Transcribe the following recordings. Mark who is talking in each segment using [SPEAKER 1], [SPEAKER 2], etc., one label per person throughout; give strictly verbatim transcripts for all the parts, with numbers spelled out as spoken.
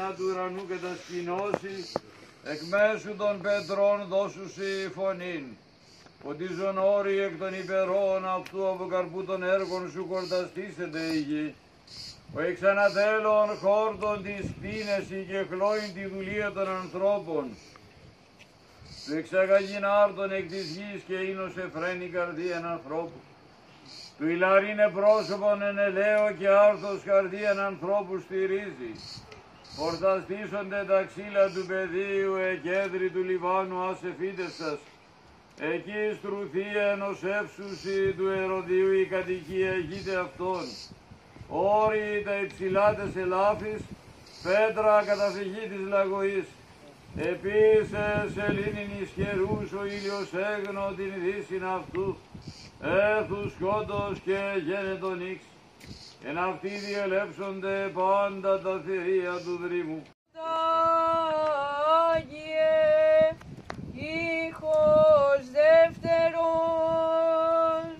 [SPEAKER 1] του ουρανού και τα σκηνώσει, εκ μέσου των πετρών δώσουσι φωνήν. Ποτίζον όροι εκ των υπερών αυτού από καρπού των έργων σου κορταστήσεται η γη. Ο εξανατέλων χόρτων της πίνεση και χλώην τη δουλεία των ανθρώπων. Του εξαγαγήν άρτων εκ της γης και ίνος εφραίνει καρδίαν ανθρώπου. Του ηλαρίνε πρόσωπον εν ελαίο και άρθος καρδίαν ανθρώπου στηρίζει. Φορταστήσονται τα ξύλα του πεδίου, εκέντρη του Λιβάνου ασεφίτεστας. Εκεί στρουθία ενός εύσουσι του Ηρωδίου η κατοικία γείται αυτών. Όροι τα υψηλάτες ελάφης, πέτρα καταφυγή της λαγωής. Επίσης σελήνην ισχυρούς ο ήλιος έγνω την δύσιν αυτού, έθους σκότος και γένετον ίξ. Εν αυτοί διελέψονται πάντα τα θηρία του δρύμου.
[SPEAKER 2] Άγιε, ήχος δεύτερος.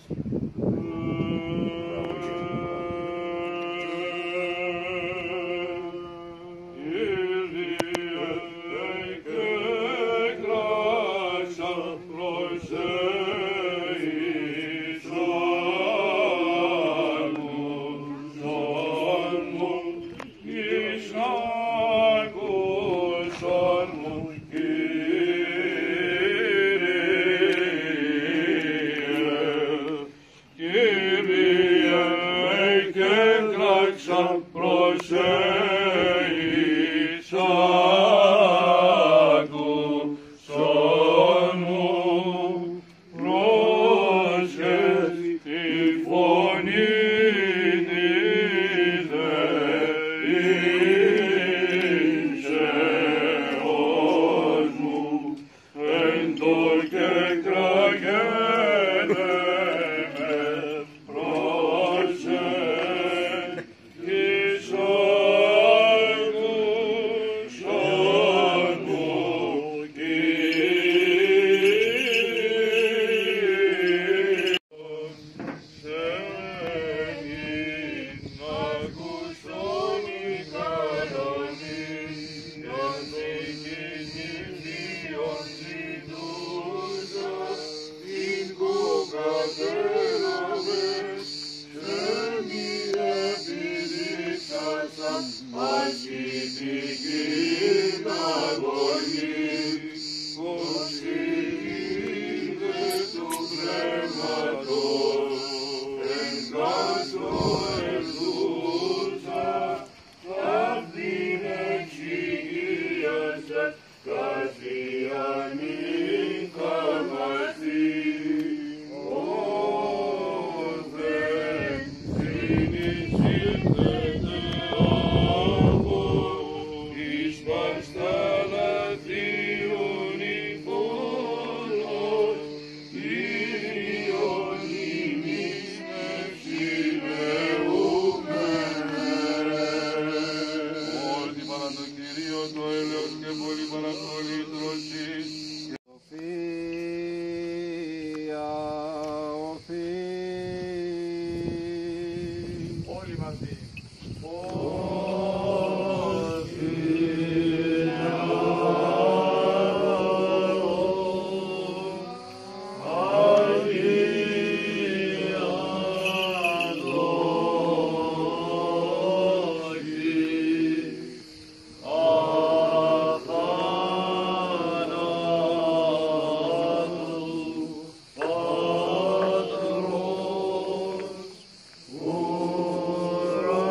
[SPEAKER 1] Oh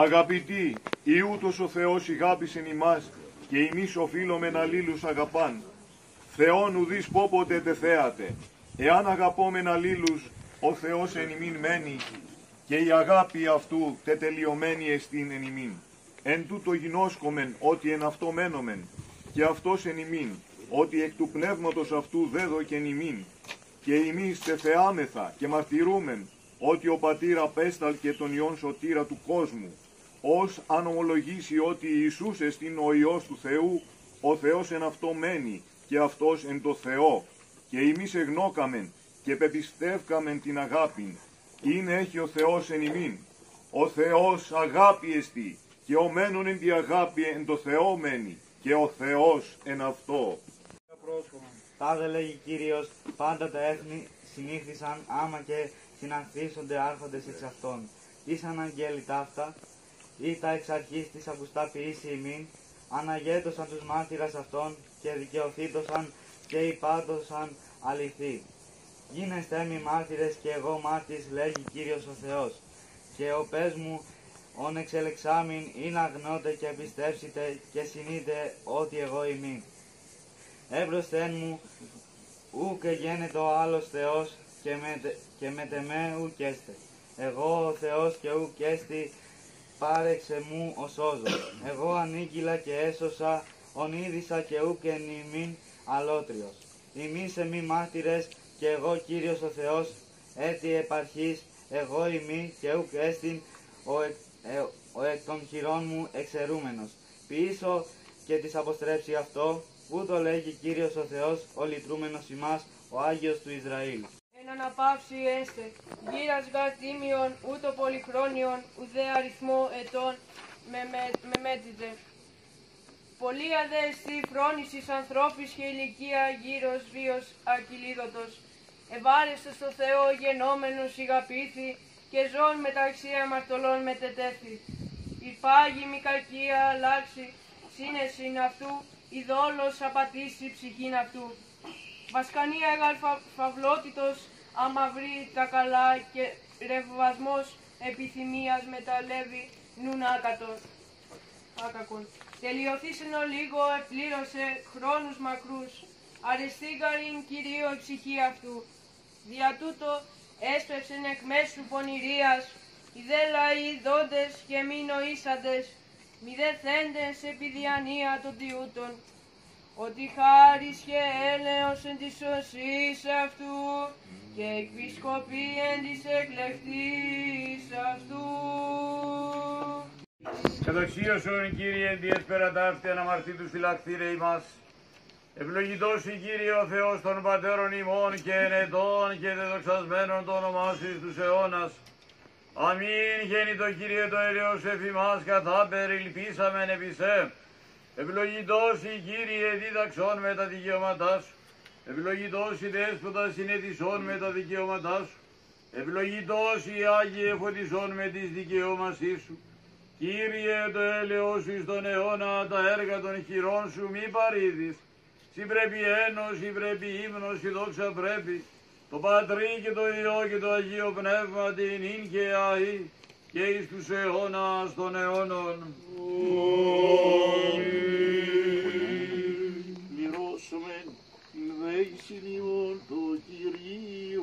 [SPEAKER 2] Αγαπητοί, ή ούτως ο Θεός ηγάπησεν ημάς, και ημείς οφείλομεν αλλήλους αγαπάν. Θεόν ουδείς πόποτε τεθέατε. Εάν αγαπόμεν αλλήλους, ο Θεός εν ημίν μένει, και η αγάπη αυτού τετελειωμένη εστίν εν ημίν. Εν τούτο γινώσκομεν ότι εν αυτό μένομεν, και αυτός εν ημίν, ότι εκ του πνεύματος αυτού δέδωκεν ημίν, και ημείς τεθεάμεθα και μαρτυρούμεν ότι ο Πατήρ απέσταλκε τον Υιόν σωτήρα του κόσμου, ως αν ομολογήσει ότι Ιησούς εστίν ο Υιός του Θεού, ο Θεός εν αυτό μένει και αυτός εν το Θεό, και εμείς εγνώκαμεν και πεπιστεύκαμεν την αγάπην, είναι έχει ο Θεός εν ημίν. Ο Θεός αγάπη εστι, και ο μένων εν τη αγάπη εν το Θεό μένει, και ο Θεός εν αυτό.
[SPEAKER 3] Τάδε λέγει Κύριος, πάντα τα έθνη συνήθισαν άμα και συνανθίσονται άρχοντες εξ αυτών. Εις αναγγέλει ταύτα, ή τα εξ αρχής της ακουστά ποιήσει ημίν, αναγέτωσαν τους μάρτυρας αυτών και δικαιωθήτωσαν και υπάτωσαν αληθή. Γίνεστε μη μάρτυρες και εγώ μάρτης, λέγει Κύριος ο Θεός, και ο πες μου ον εξελεξάμην ή να γνώτε και πιστεύσετε και συνείτε ότι εγώ ημί. Έμπροσθεν μου ου και γένετο ο άλλος Θεός και με, και με τεμέ ου κέστε. Εγώ ο Θεός και ου κέστη πάρεξε μου ο σώζος. Εγώ ανήγγυλα και έσωσα, ονείδησα και ου και νημήν αλότριος. Ημείς εμεί μάρτυρες και εγώ Κύριος ο Θεός, έτη επαρχής, εγώ ημί και ουκ έστιν ο, εκ, ε, ο εκ των χειρών μου εξαιρούμενος. Ποιήσω και της αποστρέψει αυτό, ούτω λέγει Κύριος ο Θεός, ο λυτρούμενος ημάς, ο Άγιος του Ισραήλ.
[SPEAKER 4] Εν αναπαύσει έστε, γύρας γαρ τίμιον, ούτω πολυχρόνιον, ουδέ αριθμό ετών με, με, με μέτρητε. Πολλοί αδέστη φρόνησης ανθρώπης και ηλικία γύρος βίος ακυλίδωτος. Ευάρεστος στο Θεό γενόμενος ηγαπήθη και ζών μεταξύ αμαρτωλών μετετέθη. Η πάγη μη κακία αλλάξει, σύνεσιν αυτού, η δόλος απατήσει ψυχήν αυτού. Βασκανία γαρ φαυλότητος, αμαυρή τα καλά και ρευβασμός επιθυμίας μεταλλεύει νουν άκατος. Άκακον. Τελειωθήσεν ο λίγο επλήρωσε χρόνους μακρούς, αρεστήγαρην Κυρίω η ψυχή αυτού. Δια τούτο έσπευσεν εκ μέσου πονηρίας, οι δε λαοί δόντες και μη νοήσαντες, μη δε θέντες επί διανία των τιούτων, ότι χάρις και έλεος εν της σωσής αυτού και εκπισκοπή εν της εκλεκτής αυτού.
[SPEAKER 1] Καταξίωσον Κύριε διετ πέρα ταύτη αναμαρτήτους φυλακτήρε ημάς. Ευλογητός η Κύριε ο Θεός των πατέρων ημών και ενετών και δεδοξασμένων το όνομά σου εις τους αιώνας. Αμήν γέννητο Κύριε το έλεος εφημάς κατά περιλυπήσαμεν επί σε. Ευλογητός η Κύριε δίδαξον με τα δικαιώματά σου. Ευλογητός η Δέσποτα συνετισόν με τα δικαιώματά σου. Ευλογητός η Άγιε φωτισόν με τις δικαιώμασή σου. Κύριε το έλεος σου εις τον αιώνα τα έργα των χειρών σου μη παρήδεις. Συ πρέπει ένος, συ πρέπει ύμνος, συ δόξα πρέπει. Το Πατρί και το Υιό και το Αγίο Πνεύμα την ίν και αΐ και εις τους αιώνας των αιώνων.
[SPEAKER 5] Πληρώσομεν την δέησιν ημών το Κυρίο.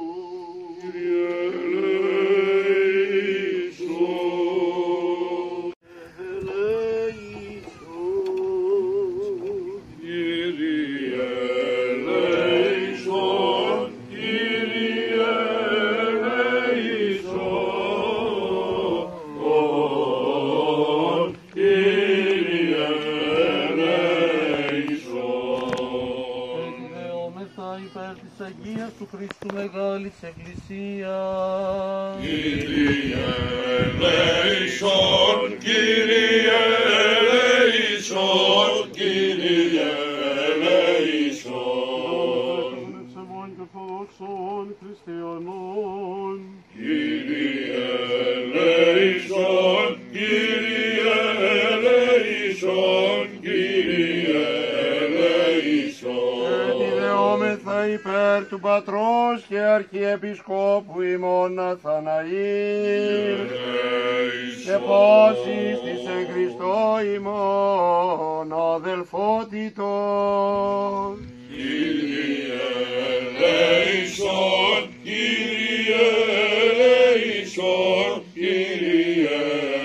[SPEAKER 6] Του Χριστού μεγάλης Εκκλησίας.
[SPEAKER 5] Κύριε ελέησον, Κύριε ελέησον, Κύριε ελέησον. Των εξεμών και ορθοδόξων χριστιανών. Κύριε ελέησον, Κύριε ελέησον, Κύριε ελέησον.
[SPEAKER 6] Ενιδεόμεθα
[SPEAKER 5] υπέρ του Πατρός και Αρχιεπισκόπου ημών Αθαναήλ και πόσης της εν Χριστώ ημών αδελφότητος.
[SPEAKER 7] Κύριε ελέησον, Κύριε ελέησον, Κύριε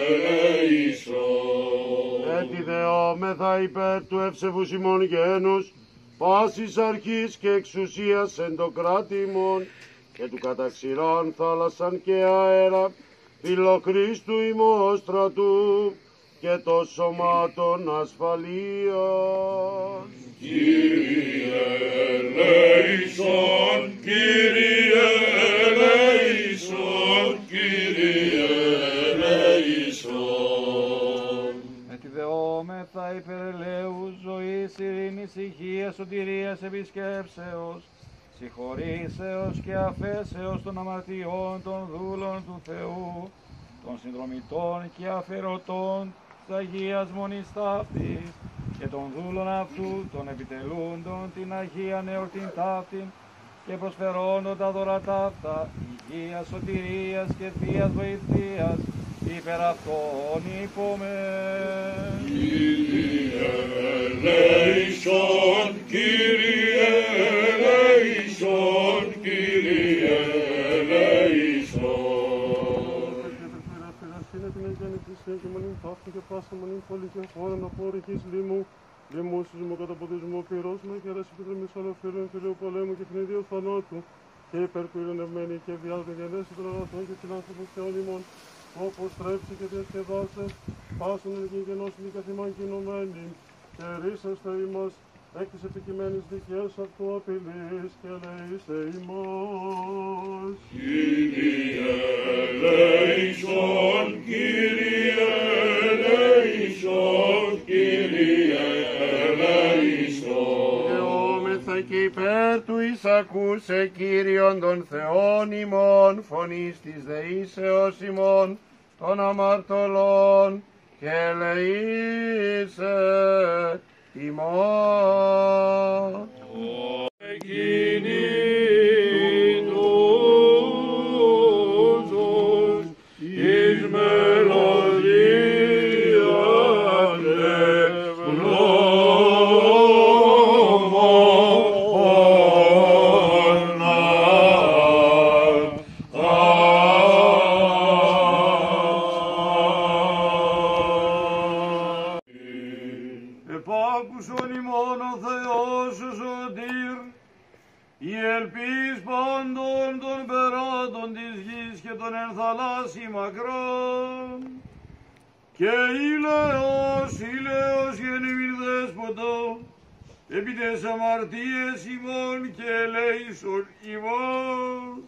[SPEAKER 7] ελέησον.
[SPEAKER 5] Έτσι δεόμεθα υπέρ του ευσεβούς ημών γένους, πάσης αρχής και εξουσίας εν το κράτη ημών και του καταξηράν θάλασσαν και αέρα, φιλοκρίστου ημών στρατού και το σωμάτων ασφαλείας.
[SPEAKER 7] Κύριε ελέησον, Κύριε ελέησον, Κύριε ελέησον.
[SPEAKER 3] Ετιδεόμεθα υπερελαίου ζωής, ειρήνης, υγείας, σωτηρίας, επισκέψεως, συγχωρήσεως και αφέσεως των αμαρτιών των δούλων του Θεού, των συνδρομητών και αφαιρωτών της Αγίας Μονής Ταύτης και των δούλων αυτού, των επιτελούντων την Αγία εορτήν ταύτην και προσφερόντων τα δώρα ταύτα, υγείας, σωτηρίας και θείας βοηθείας, υπερ αυτών υπομεν.
[SPEAKER 7] Κύριε ελέησον, Κύριε ελέησον, Κύριε ελέησον.
[SPEAKER 5] Είναι την εγγέννη της και μονήν ταύτη και πάσα μονήν πόλη και χώρα να πόρυχης λίμου, λιμούσισμο καταποδισμό πυρός με χέρας επιδρομής ολοφύρων φιλίου πολέμου και πνιδίου θανάτου και υπερπυρηνευμένη και βιάζουν γενέση των αγαθών και φιλάνθρωπων θεών ημών, όπως τρέψει και διασκεδάσε, πάσον εν γενώσιν και καθημάν κοινωμένη, και ρίσαστε ημάς εκ της επικειμένης δικαίας αυτού απειλής και ελέησε ημάς.
[SPEAKER 7] Κύριε ελέησον, Κύριε ελέησον, Κύριε ελέησον.
[SPEAKER 5] Δεόμεθα και υπέρ του εισακούσε Κύριον των Θεών ημών, φωνής της δεήσεως ημών, των αμαρτωλών και ελεήσε ημών.
[SPEAKER 7] Εκείνη τούτος εις μελωδίαν
[SPEAKER 1] Επάκουσον ημών ο Θεός ο σωτήρ, η ελπίς πάντων των περάτων της γης και των ενθαλάσσι μακρών. Και ηλαιός, ηλαιός γεννημήν δέσποτο, επί τες αμαρτίες ημών και ελέησον ημάς.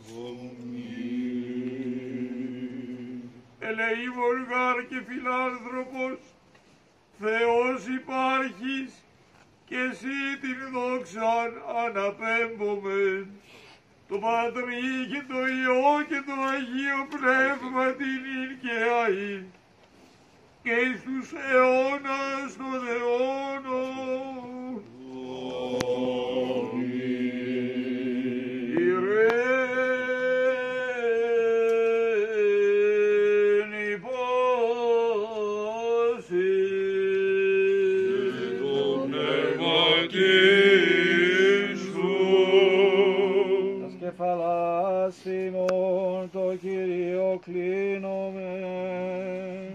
[SPEAKER 1] Ελεήμων γάρ και φιλάνθρωπος, Θεός υπάρχεις και εσύ την δόξαν αναπέμπομεν. Το Πατρί και το Υιό και το Αγίο Πνεύμα την ην και αΐ και εις τους αιώνας των αιώνων. Ειρήνη πάση
[SPEAKER 3] τας κεφαλάς ημών το Κύριο κλείνομεν.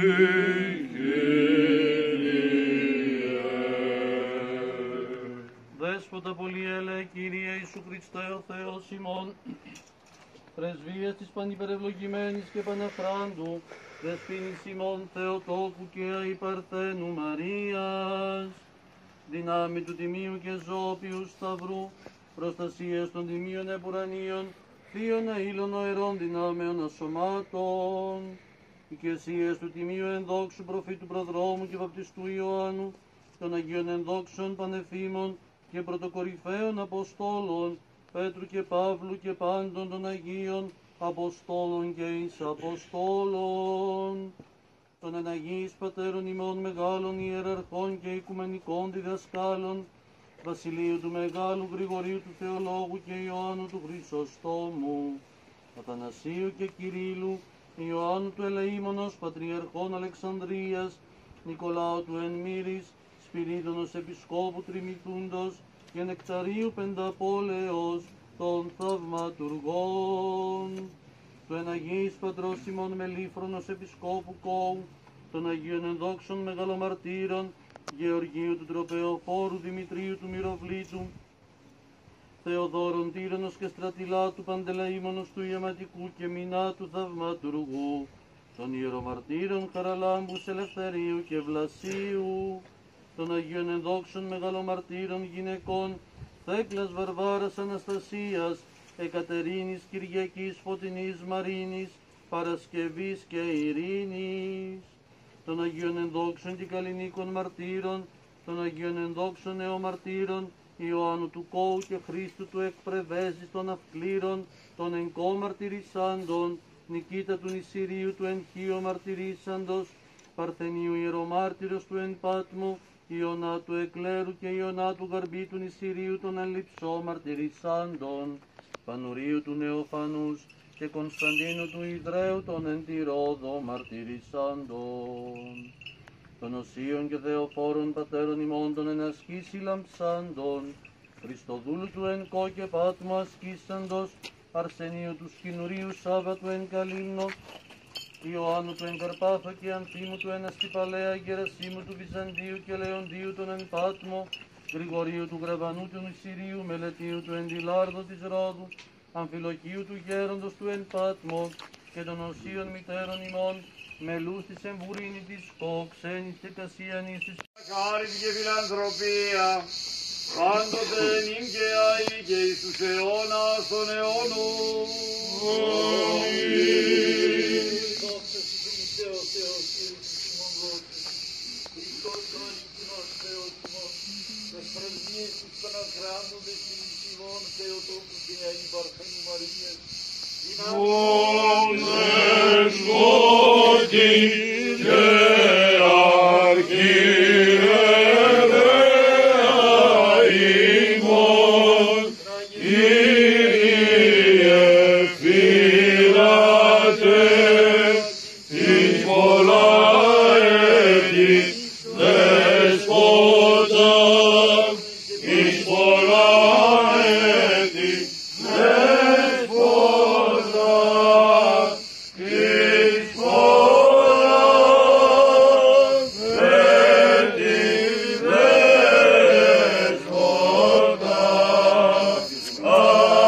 [SPEAKER 6] Δέσποτα πολυέλε, Κύριε Ιησού Χριστέ ο Θεός ημών, πρεσβείες της πανυπερευλογημένης και παναφράντου, δεσποίνης ημών Θεοτόκου και αϊπαρθένου Μαρίας, δυνάμει του Τιμίου και Ζώπιου Σταυρού, προστασίας των Τιμίων Επουρανίων, θείων αήλων αερών δυνάμεων ασωμάτων, οικεσίες του Τιμίου ενδόξου προφήτου προδρόμου και βαπτιστού Ιωάννου, των Αγίων ενδόξων πανεφήμων και πρωτοκορυφαίων Αποστόλων, Πέτρου και Παύλου και πάντων των Αγίων Αποστόλων και εις Αποστόλων, των εναγείς πατέρων ημών μεγάλων ιεραρχών και οικουμενικών διδασκάλων, Βασιλείου του Μεγάλου Γρηγορίου του Θεολόγου και Ιωάννου του Χρυσοστόμου, Αθανασίου και Κυρίλου, Ιωάννου του Ελεήμονος, Πατριαρχών Αλεξανδρίας, Νικολάου του Ενμύρης, Σπυρίδωνος Επισκόπου Τριμηθούντος και Νεκταρίου Πενταπόλεως των Θαυματουργών, του Εναγής Πατρός Σιμών Μελίφρονος Επισκόπου Κόου, των Αγίων Ενδόξων Μεγαλομαρτύρων, Γεωργίου του Τροπεοφόρου, Δημητρίου του Μυροβλήτου, Θεοδόρων Τύρανος και Στρατιλάτου, Παντελεήμονος του Ιαματικού και Μινάτου Θαυματουργού, των Ιερομαρτύρων Χαραλάμπους Ελευθερίου και Βλασίου, των Αγίων Ενδόξων Μεγαλομαρτύρων Γυναικών, Θέκλας Βαρβάρας Αναστασίας, Εκατερίνης Κυριακής Φωτεινής Μαρίνης, Παρασκευής και Ειρήνης, των Αγίων Ενδόξων και Καλλινίκων Μαρτύρων, των Αγίων Ενδόξων Νεομαρτύρων, Ιωάννου του Κόου και Χρήστου του Εκπρεβέζης των Αυκλήρων, των Ενκό Μαρτυρισσάντων, Νικήτα του Νησυρίου του Ενχείο Μαρτυρίσσαντος, Παρθενίου Ιερομάρτυρος του Εν Πάτμου, Ιωνά του Εκλέρου και Ιωνά του Γαρμπή του Νησυρίου των Ελλειψώ Μαρτυρισσάντων, Πανουρίου του Νεοφανούς και Κωνσταντίνου του Ιδραίου των εν τη Ρόδο Μαρτυρισσάντων, των Οσίων και Θεοφόρων Πατέρων ημών των εν ασκήσει λαμψάντων, Χριστοδούλου του εν Κό και Πάτμου ασκήσαντος, Αρσενίου του Σκηνουρίου Σάββατου εν Καλύμνο, Ιωάννου του εν Καρπάθο και Ανθίμου του εν Αστυπαλέα, Γερασίμου του Βυζαντίου και Λεοντίου των εν Πάτμο, Γρηγορίου του Γρεβανού του Νησυρίου, Μελετίου του εν Τιλάρδο της Ρόδου, Αμφιλοκίου του Γέροντος του εν Πάτμο και των Οσίων Μητέρων ημών, Μελούς της Εμβουρίνη της Κο, Ξένης και Κασιανής της
[SPEAKER 1] Χάρις και φιλανθρωπία, πάντοτε νυν και αεί και εις τους αιώνας των αιώνων.
[SPEAKER 7] Δόξα σου Χριστέ ο Θεός, Κύριος ημών δόξα. Χριστός ο αληθινός Θεός ημών, τες πρεσβείες της Παναχράντου της ημών Θεοτόκου και Αγίου Παρθένου Μαρίας,
[SPEAKER 8] Μόνες μότι και αρχιερέα ημών, Κύριε φύλατε εις πολλά έτη, Δεσπότα εις πολλά έτη, Δεσπότα εις πολλά έτη, Δεσπότα.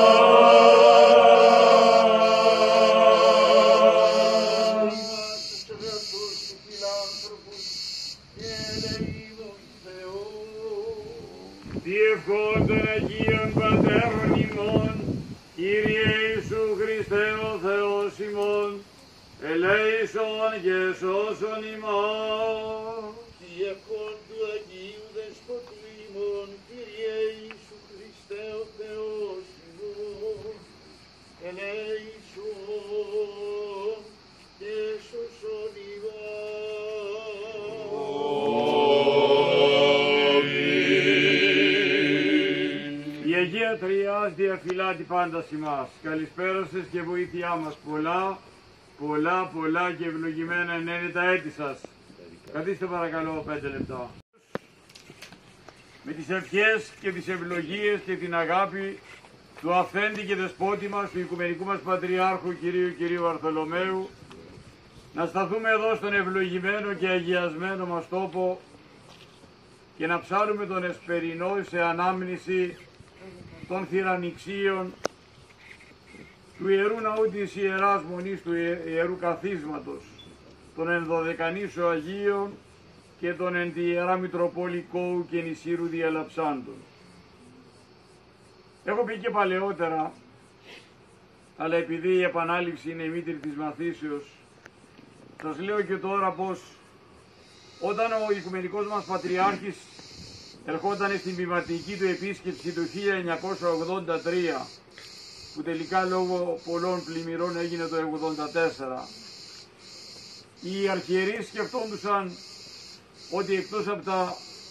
[SPEAKER 7] Στρατούς και φιλάνθρωπους και ελεήμων Θεός.
[SPEAKER 1] Διευχών των Αγίων Πατέρων ημών, Κύριε Ιησού Χριστέ ο Θεός ημών, ελέησον και σώσον ημών.
[SPEAKER 7] Διευχών του Αγίου Δεσποτού ημών, Κύριε Ιησού Χριστέ ο Θεός ημών, ελέησον και σώσον ημών.
[SPEAKER 1] Η Αγία Τριάς διαφυλάτει πάντα ημάς. Καλησπέρα σας και βοήθειά μας. Πολλά, πολλά, πολλά και ευλογημένα είναι τα έτη σας. Καθίστε παρακαλώ πέντε λεπτά. Με τις ευχές και τις ευλογίες και την αγάπη του αυθέντη και δεσπότη μας, του Οικουμενικού μας Πατριάρχου Κυρίου Κυρίου Βαρθολομαίου, να σταθούμε εδώ στον ευλογημένο και αγιασμένο μας τόπο και να ψάλουμε τον εσπερινό σε ανάμνηση των θυρανιξίων του Ιερού Ναού της Ιεράς Μονής του Ιερού Καθίσματος, των ενδωδεκανήσεων Αγίων και των εν τη Ιερά Μητροπόλη Κόου και Νησύρου διαλαψάντων. Έχω πει και παλαιότερα, αλλά επειδή η επανάληψη είναι η μήτρη της μαθήσεως, σας λέω και τώρα πως όταν ο Οικουμενικός μας Πατριάρχης ερχόταν στην ποιηματική του επίσκεψη του χίλια εννιακόσια ογδόντα τρία, που τελικά λόγω πολλών πλημμυρών έγινε το ογδόντα τέσσερα, οι αρχιερείς σκεφτόντουσαν ότι εκτός από τα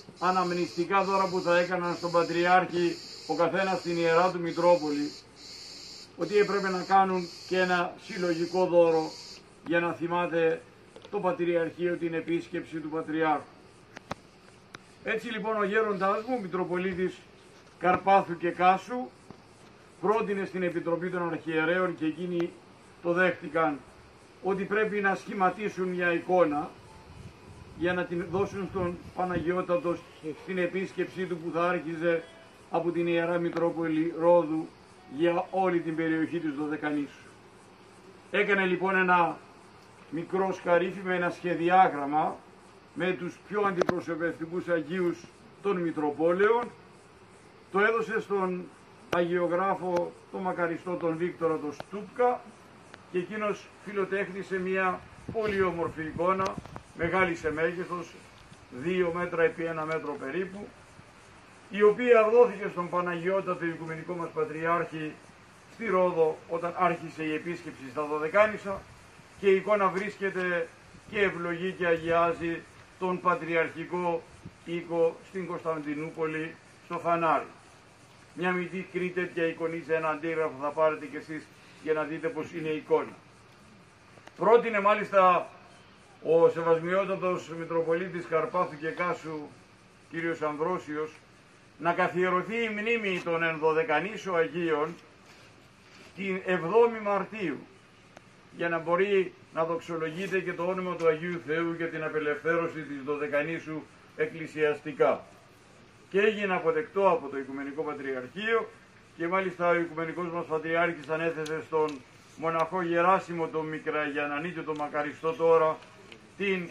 [SPEAKER 1] αναμνηστικά δώρα που θα έκαναν στον Πατριάρχη ο καθένας στην Ιερά του Μητρόπολη, ότι έπρεπε να κάνουν και ένα συλλογικό δώρο για να θυμάται το Πατριαρχείο την επίσκεψη του Πατριάρχου. Έτσι λοιπόν ο γέροντάς μου, Μητροπολίτης Καρπάθου και Κάσου, πρότεινε στην Επιτροπή των Αρχιερέων και εκείνοι το δέχτηκαν ότι πρέπει να σχηματίσουν μια εικόνα για να την δώσουν στον Παναγιώτατο στην επίσκεψή του που θα άρχιζε από την Ιερά Μητρόπολη Ρόδου για όλη την περιοχή της Δωδεκανήσου. Έκανε λοιπόν ένα μικρό σκαρίφι με ένα σχεδιάγραμμα με τους πιο αντιπροσωπευτικούς Αγίους των Μητροπόλεων, το έδωσε στον Αγιογράφο τον μακαριστό τον Βίκτορα τον Στούπκα και εκείνος φιλοτέχνησε μια πολύ όμορφη εικόνα, μεγάλη σε μέγεθος, δύο μέτρα επί ένα μέτρο περίπου, η οποία δόθηκε στον Παναγιώτατο Οικουμενικό μας Πατριάρχη στη Ρόδο όταν άρχισε η επίσκεψη στα Δωδεκάνησα, και η εικόνα βρίσκεται και ευλογεί και αγιάζει τον Πατριαρχικό οίκο στην Κωνσταντινούπολη στο φανάρι. Μια μικρή τέτοια εικονίζα, ένα αντίγραφο θα πάρετε κι εσείς για να δείτε πως είναι η εικόνα. Πρότεινε μάλιστα ο Σεβασμιότατος Μητροπολίτης Καρπάθου και Κάσου, κύριος Ανδρώσιος, να καθιερωθεί η μνήμη των ενδωδεκανήσεων Αγίων την εβδόμη Μαρτίου, για να μπορεί να δοξολογείται και το όνομα του Αγίου Θεού για την απελευθέρωση της Δωδεκανήσου εκκλησιαστικά. Και έγινε αποδεκτό από το Οικουμενικό Πατριαρχείο και μάλιστα ο Οικουμενικός μας Πατριάρχης ανέθεσε στον μοναχό Γεράσιμο τον Μικραγιαννανή και τον μακαριστό τώρα την,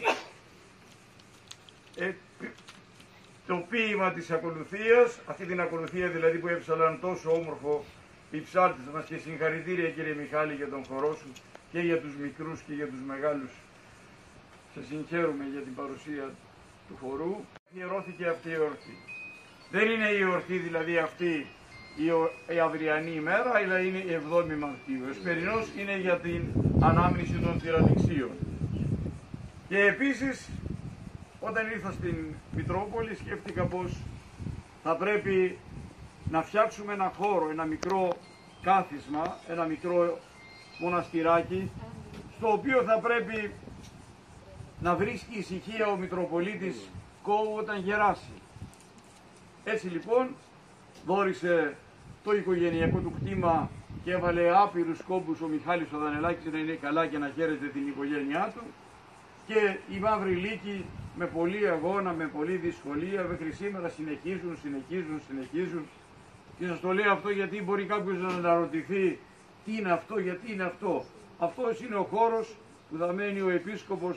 [SPEAKER 1] ε, το ποίημα της ακολουθίας, αυτή την ακολουθία δηλαδή που έψαλαν τόσο όμορφο οι ψάλτες μας, και συγχαρητήρια κύριε Μιχάλη για τον χορό σου και για τους μικρούς και για τους μεγάλους. Σε συγχαίρουμε για την παρουσία του χορού. Αφιερώθηκε αυτή η εορτή. Δεν είναι η εορτή δηλαδή αυτή η, η αυριανή ημέρα, αλλά είναι η εβδόμη Μαρτίου. Ο Εσπερινός είναι για την ανάμνηση των τυραννηξίων. Και επίσης όταν ήρθα στην Μητρόπολη σκέφτηκα πως θα πρέπει να φτιάξουμε ένα χώρο, ένα μικρό κάθισμα, ένα μικρό μοναστηράκι, στο οποίο θα πρέπει να βρίσκει ησυχία ο Μητροπολίτης Κόου όταν γεράσει. Έτσι λοιπόν δώρισε το οικογενειακό του κτήμα και έβαλε άπειρους κόμπους ο Μιχάλης ο Δανελάκης να είναι καλά και να χαίρεται την οικογένειά του, και οι Μαύροι Λύκοι με πολλή αγώνα, με πολλή δυσκολία μέχρι σήμερα συνεχίζουν, συνεχίζουν, συνεχίζουν. Και σας το λέω αυτό γιατί μπορεί κάποιος να αναρωτηθεί τι είναι αυτό, γιατί είναι αυτό. Αυτός είναι ο χώρος που θα μένει ο Επίσκοπος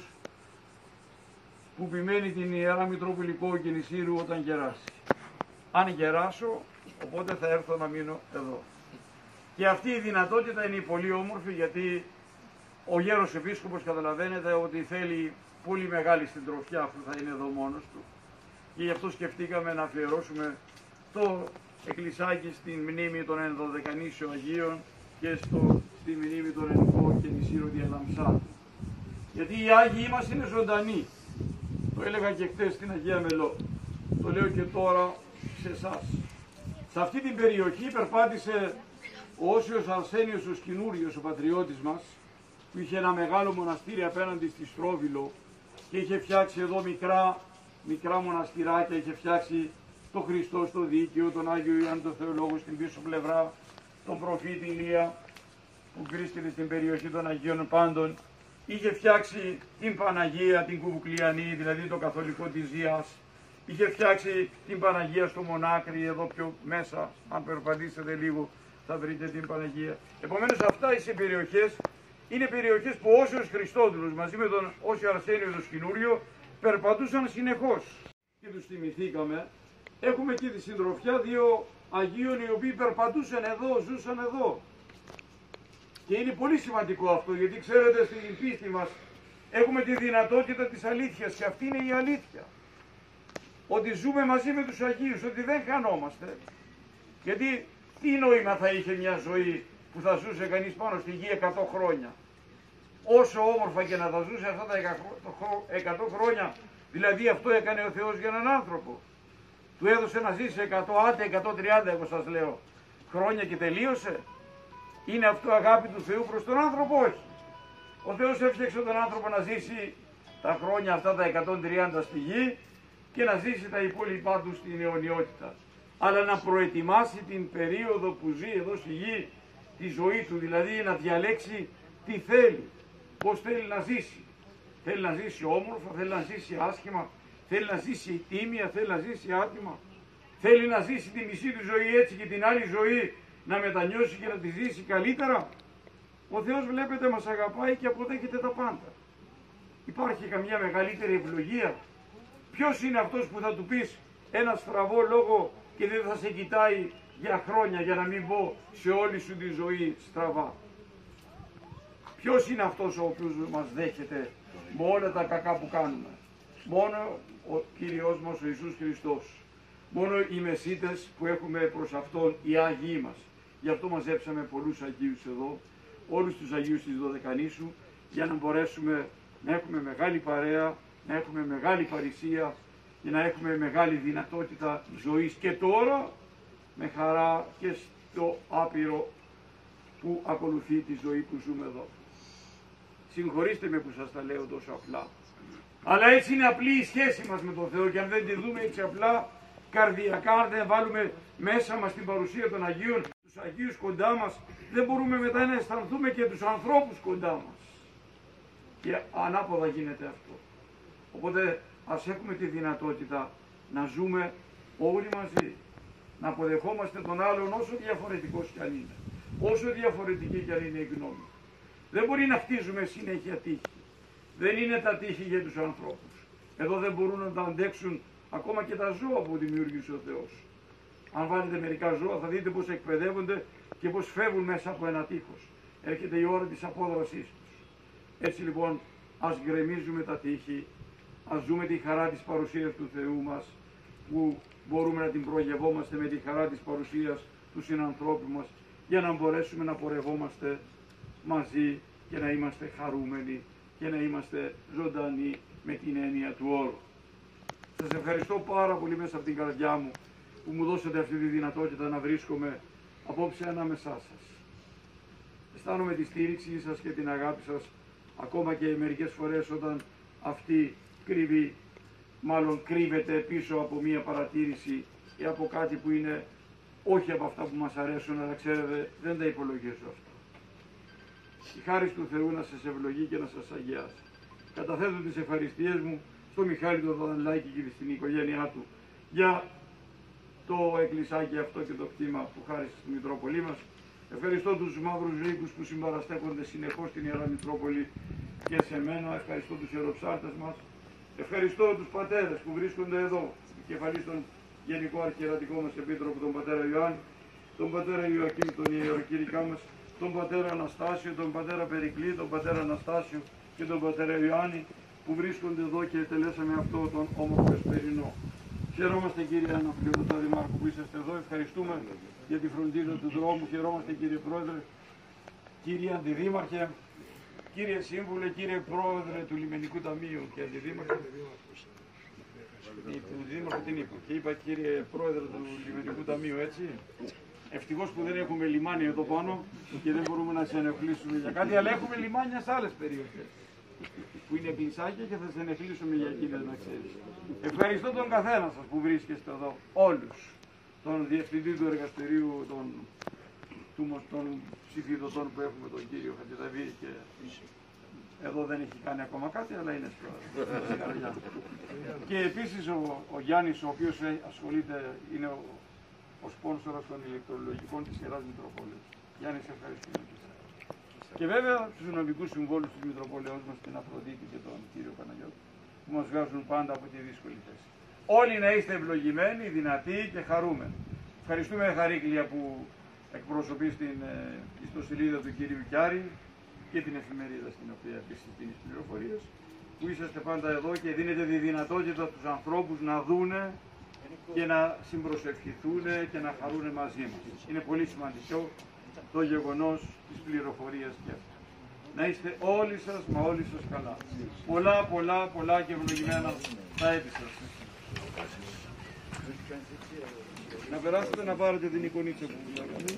[SPEAKER 1] που επιμένει την Ιερά Μητρόπολη Κόου και Νησίρου όταν γεράσει. Αν γεράσω, οπότε θα έρθω να μείνω εδώ. Και αυτή η δυνατότητα είναι πολύ όμορφη, γιατί ο γέρος Επίσκοπος καταλαβαίνετε ότι θέλει πολύ μεγάλη συντροφιά αφού θα είναι εδώ μόνος του. Και γι' αυτό σκεφτήκαμε να αφιερώσουμε το εκκλησάκι στην μνήμη των ενδωδεκανήσεων Αγίων και στο, στη μνήμη των Ενκό και Νησίρου Διαλαμψά. Γιατί οι Άγιοι μας είναι ζωντανοί. Το έλεγα και χτες στην Αγία Μελό. Το λέω και τώρα σε εσάς. Σε αυτή την περιοχή περπάτησε ο Όσιος Αρσένιος ο Σκυνούριος, ο πατριώτης μας, που είχε ένα μεγάλο μοναστήρι απέναντι στη Στρόβιλο και είχε φτιάξει εδώ μικρά, μικρά μοναστηράκια, είχε φτιάξει τον Χριστό στο Δίκαιο, τον Άγιο Ιωάννη τον Θεολόγο στην πίσω πλευρά, τον προφήτη Ηλία που βρίσκεται στην περιοχή των Αγίων Πάντων, είχε φτιάξει την Παναγία, την Κουβουκλιανή, δηλαδή το καθολικό της Ζίας, είχε φτιάξει την Παναγία στο Μονάκρι, εδώ πιο μέσα, αν περπατήσετε λίγο θα βρείτε την Παναγία. Επομένως αυτά οι περιοχές είναι περιοχές που ο Όσιος Χριστόδουλος μαζί με τον Όσιο Αρσένιο τον Σκυνούριο περπατούσαν συνεχώς. Και τους θυμηθήκαμε, έχουμε και τη συντροφιά δύο Αγίων οι οποίοι περπατούσαν εδώ, ζούσαν εδώ. Και είναι πολύ σημαντικό αυτό, γιατί ξέρετε στην πίστη μας έχουμε τη δυνατότητα της αλήθειας και αυτή είναι η αλήθεια. Ότι ζούμε μαζί με τους Αγίους, ότι δεν χανόμαστε. Γιατί τι νόημα θα είχε μια ζωή που θα ζούσε κανείς πάνω στη γη εκατό χρόνια. Όσο όμορφα και να θα ζούσε αυτά τα εκατό χρόνια, Δηλαδή αυτό έκανε ο Θεός για έναν άνθρωπο. Του έδωσε να ζήσει εκατό, άντε εκατόν τριάντα, εγώ σας λέω, χρόνια και τελείωσε. Είναι αυτό αγάπη του Θεού προς τον άνθρωπο? Όχι. Ο Θεός έφτιαξε τον άνθρωπο να ζήσει τα χρόνια αυτά τα εκατόν τριάντα στη γη και να ζήσει τα υπόλοιπά του στην αιωνιότητα. Αλλά να προετοιμάσει την περίοδο που ζει εδώ στη γη, τη ζωή του, δηλαδή να διαλέξει τι θέλει, πώς θέλει να ζήσει. Θέλει να ζήσει όμορφα, θέλει να ζήσει άσχημα, θέλει να ζήσει τίμια, θέλει να ζήσει άτιμα. Θέλει να ζήσει τη μισή του ζωή έτσι και την άλλη ζωή να μετανιώσει και να τη ζήσει καλύτερα. Ο Θεός, βλέπετε, μας αγαπάει και αποδέχεται τα πάντα. Υπάρχει καμιά μεγαλύτερη ευλογία? Ποιος είναι αυτός που θα του πεις ένα στραβό λόγο και δεν θα σε κοιτάει για χρόνια, για να μην πω σε όλη σου τη ζωή στραβά? Ποιος είναι αυτός ο οποίος μας δέχεται με όλα τα κακά που κάνουμε? Μόνο ο Κύριος μας ο Ιησούς Χριστός. Μόνο οι μεσίτες που έχουμε προς Αυτόν, οι Άγιοι μας. Γι' αυτό μαζέψαμε πολλούς Αγίους εδώ, όλους τους Αγίους της Δωδεκανήσου, για να μπορέσουμε να έχουμε μεγάλη παρέα, να έχουμε μεγάλη παρησία και να έχουμε μεγάλη δυνατότητα ζωής και τώρα με χαρά και στο άπειρο που ακολουθεί τη ζωή που ζούμε εδώ. Συγχωρήστε με που σας τα λέω τόσο απλά. Αλλά έτσι είναι απλή η σχέση μας με τον Θεό και αν δεν τη δούμε έτσι απλά, καρδιακά, αν δεν βάλουμε μέσα μας την παρουσία των Αγίων, τους Αγίους κοντά μας, δεν μπορούμε μετά να αισθανθούμε και τους ανθρώπους κοντά μας. Και ανάποδα γίνεται αυτό. Οπότε ας έχουμε τη δυνατότητα να ζούμε όλοι μαζί, να αποδεχόμαστε τον άλλον όσο διαφορετικός κι αν είναι, όσο διαφορετική κι αν είναι η γνώμη. Δεν μπορεί να χτίζουμε συνέχεια τείχη. Δεν είναι τα τείχη για τους ανθρώπους. Εδώ δεν μπορούν να τα αντέξουν ακόμα και τα ζώα που δημιούργησε ο Θεός. Αν βάλετε μερικά ζώα θα δείτε πώς εκπαιδεύονται και πώς φεύγουν μέσα από ένα τείχος. Έρχεται η ώρα της απόδρασής τους. Έτσι λοιπόν ας γκρεμίζουμε τα τείχη, ας ζούμε τη χαρά της παρουσίας του Θεού μας, που μπορούμε να την προγευόμαστε με τη χαρά της παρουσίας του συνανθρώπου μας, για να μπορέσουμε να πορευόμαστε μαζί και να είμαστε χαρούμενοι και να είμαστε ζωντανοί με την έννοια του όρου. Σας ευχαριστώ πάρα πολύ μέσα από την καρδιά μου που μου δώσατε αυτή τη δυνατότητα να βρίσκομαι απόψε ανάμεσά σας. Αισθάνομαι τη στήριξή σας και την αγάπη σας, ακόμα και μερικές φορές όταν αυτή κρύβει, μάλλον κρύβεται πίσω από μία παρατήρηση ή από κάτι που είναι όχι από αυτά που μας αρέσουν, αλλά ξέρετε δεν τα υπολογίζω αυτά. Η χάρις του Θεού να σας ευλογεί και να σας αγιάσει. Καταθέτω τις ευχαριστίες μου στο Μιχάλη τον Δανλάκη και στην οικογένειά του για το εκκλησάκι αυτό και το κτήμα που χάρισε στη Μητρόπολη μας. Ευχαριστώ τους μαύρους λύκους που συμπαραστέκονται συνεχώς στην Ιερά Μητρόπολη και σε μένα. Ευχαριστώ τους ιεροψάρτες μας. Ευχαριστώ τους πατέρες που βρίσκονται εδώ, κεφαλής τον Γενικό Αρχιερατικό μας Επίτροπο, τον πατέρα Ιωάννη, τον πατέρα Ιωακήμ, τον ιεροκήρυκά μας, τον πατέρα Αναστάσιο, τον πατέρα Περικλή, τον πατέρα Αναστάσιο και τον πατέρα Ιωάννη που βρίσκονται εδώ και τελέσαμε αυτό τον όμορφο εσπερινό. Χαιρόμαστε κύριε Αναπληρωτά Δημάρχου που είσαστε εδώ, ευχαριστούμε για τη φροντίδα του δρόμου, χαιρόμαστε κύριε Πρόεδρε, κύριε Αντιδήμαρχε, κύριε Σύμβουλε, κύριε Πρόεδρε του Λιμενικού Ταμείου και Αντιδήμαρχε. Του Δήμαρχου την είπα και είπα κύριε Πρόεδρε του Λιμενικού Ταμείου, έτσι. Ευτυχώς που δεν έχουμε λιμάνι εδώ πάνω και δεν μπορούμε να σε ενοχλήσουμε για κάτι, αλλά έχουμε λιμάνια σε άλλες περιοχές που είναι πινσάκια και θα σε ενοχλήσουμε για εκείνες, να ξέρεις. Ευχαριστώ τον καθένα σας που βρίσκεστε εδώ, όλους. Τον Διευθυντή του Εργαστηρίου, τον, των ψηφιδωτών που έχουμε, τον κύριο Χατζηδαβή, και εδώ δεν έχει κάνει ακόμα κάτι, αλλά είναι στο καρδιά. Και επίσης ο, ο Γιάννης, ο οποίος ασχολείται, είναι ο ο σπόνσορας των ηλεκτρολογικών της Ιεράς Μητροπόλεως. Γιάννη, σε ευχαριστούμε. Και βέβαια τους νομικούς συμβόλους της Μητροπόλεως μας, την Αφροδίτη και τον κύριο Παναγιώτη, που μας βγάζουν πάντα από τη δύσκολη θέση. Όλοι να είστε ευλογημένοι, δυνατοί και χαρούμενοι. Ευχαριστούμε Χαρίκλια που εκπροσωπεί στην ε, ιστοσελίδα του κύριου Κιάρη και την εφημερίδα στην οποία επίσης δίνει πληροφορίες, που είσαστε πάντα εδώ και δίνετε τη δυνατότητα στους ανθρώπους να δούνε και να συμπροσευχηθούν και να χαρούν μαζί μας. Είναι πολύ σημαντικό το γεγονός της πληροφορίας και αυτό. Να είστε όλοι σας, μα όλοι σας καλά. Πολλά, πολλά, πολλά και ευλογημένα τα έτη σας. Να περάσετε να πάρετε την εικονίτσα που λέγαμε.